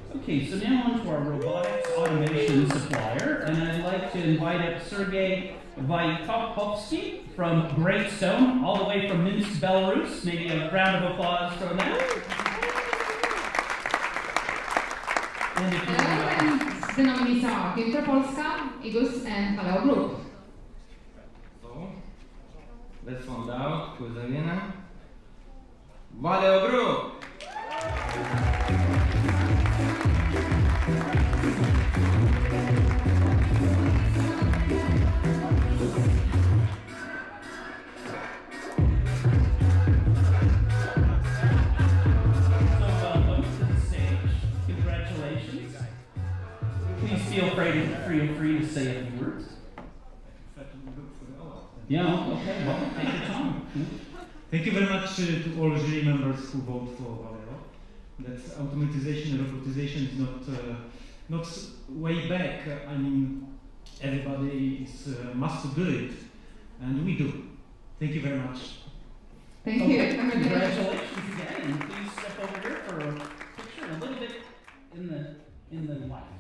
Okay, so now on to our robotics automation supplier, and I'd like to invite up Sergey Vaikopovsky from Greystone, all the way from Minsk, Belarus. Maybe a round of applause for that. The nominees are EuropaPolska, Eagles, and Valeo Group. So, let's find out who's the winner. Valeo Group! Please feel free to say a few words. Yeah, okay, well, take your time. Thank you very much to all jury members who vote for Valeo. That automatization and robotization is not way back. I mean, everybody must do it, and we do. Thank you very much. Thank you. Congratulations again, and please step over here for a picture, a little bit in the light.